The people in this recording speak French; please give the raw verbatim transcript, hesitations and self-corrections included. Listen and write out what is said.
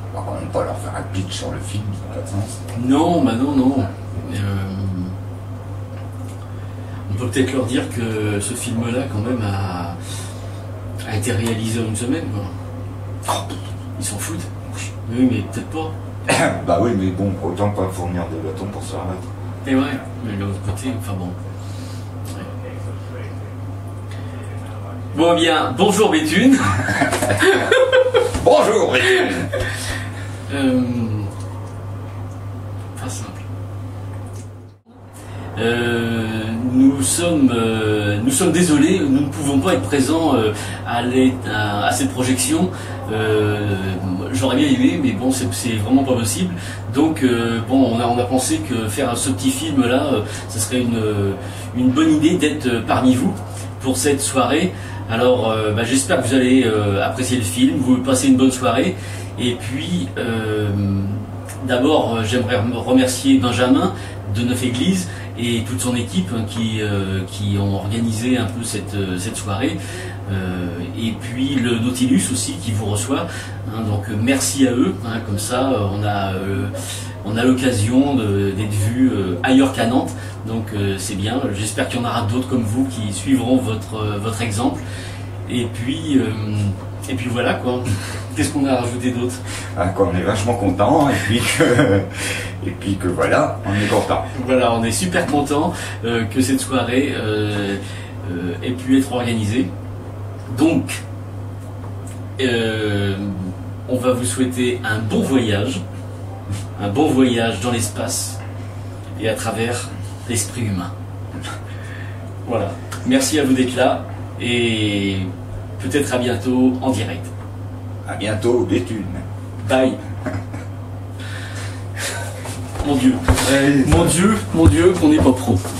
On va quand même pas leur faire un pitch sur le film, ça n'a pas de sens. Non, bah non, non. Euh, on peut peut-être leur dire que ce film-là, quand même, a, a été réalisé en une semaine, quoi. Oh, ils s'en foutent. Oui, mais peut-être pas. Bah oui, mais bon, autant pas fournir des bâtons pour se remettre. Et ouais, mais de l'autre côté, enfin bon. Ouais. Bon, bien, bonjour Béthune. Bonjour Béthune. euh, Pas simple. Euh, nous sommes, euh, nous sommes désolés, nous ne pouvons pas être présents euh, à, à, à cette projection. Euh, J'aurais bien aimé, mais bon, c'est vraiment pas possible. Donc, euh, bon, on a, on a pensé que faire ce petit film-là, euh, ce serait une, une bonne idée d'être parmi vous pour cette soirée. Alors, euh, bah, j'espère que vous allez euh, apprécier le film, vous passez une bonne soirée. Et puis, euh, d'abord, j'aimerais remercier Benjamin de Neuf Églises et toute son équipe hein, qui, euh, qui ont organisé un peu cette, cette soirée. Euh, et puis le Nautilus aussi qui vous reçoit. Hein, donc merci à eux. Hein, comme ça, on a, euh, on a l'occasion d'être vu euh, ailleurs qu'à Nantes. Donc euh, c'est bien. J'espère qu'il y en aura d'autres comme vous qui suivront votre, euh, votre exemple. Et puis, euh, et puis voilà quoi. Qu'est-ce qu'on a rajouté d'autre? Ah, quoi, on est vachement content et puis que, et puis que voilà, on est content. Voilà, on est super content euh, que cette soirée euh, euh, ait pu être organisée. Donc, euh, on va vous souhaiter un bon voyage, un bon voyage dans l'espace et à travers l'esprit humain. Voilà. Merci à vous d'être là et peut-être à bientôt en direct. À bientôt, Béthune. Bye. Mon Dieu. Mon Dieu, mon Dieu, qu'on n'est pas pro.